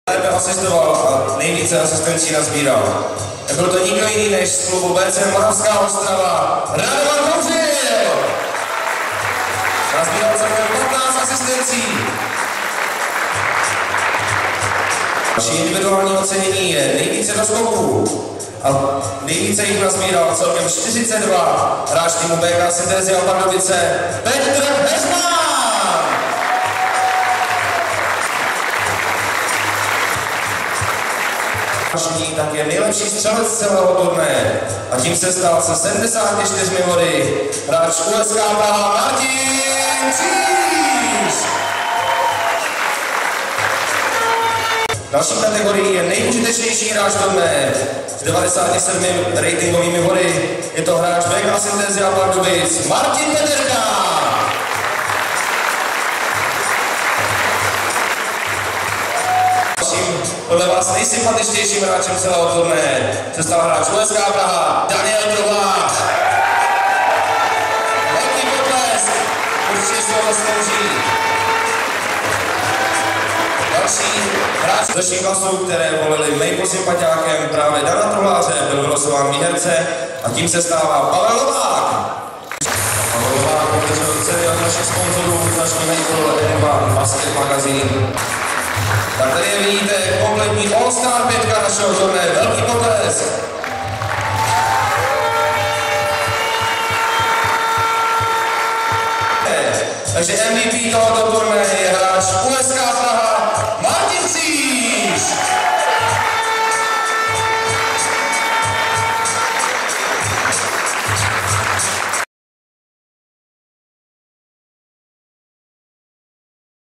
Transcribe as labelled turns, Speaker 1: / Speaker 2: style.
Speaker 1: Lépe asistoval a nejvíce asistencí nazbíral. Nebyl to nikdo jiný než z klubu BC Moravská Ostrava Radovan Kouřil. Nazbíral celkem 15 asistencí. Další individuální ocenění je nejvíce do skoků. A nejvíce jich nazbíral celkem 42. Hráč týmu BK Synthesia Pardubice Petr Heřman. Tak je nejlepší střelec celého turnaje a tím se stal se 74 body hráč USK Praha Martin Číš. Další kategorii je nejúžitečnější hráč turnaje s 97 ratingovými body. Je to hráč BK Synthesia Pardubic Martin Peterka. Podle vás nejsympatičtějším hráčem celého turnaje se stal hráč USK Praha Daniel Drovák. Velký potlesk, určitě si ho zaslouží. Další hráč z dalších hlasů, které volili mým sympatiákem právě Dana Truhláře, byl vylosován výherce a tím se stává Pavel Novák. Pavel Novák obdržel ceny od našich sponzorů, značky Hejkl, Edman, Basket Magazín. Tak tady vidíte kompletní All-Star 5 našeho turnaje, velký potlesk. Takže MVP tohoto turnaje je hráč USK Praha Martin Číš.